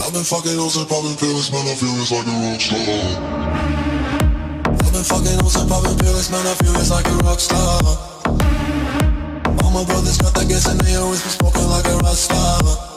I've been fucking hoes and popping pills, man, I feel it's like a rock star. I've been fucking hoes and popping pills, man, I feel it's like a rock star. All my brothers got that gas and they always been smoking like a rock star.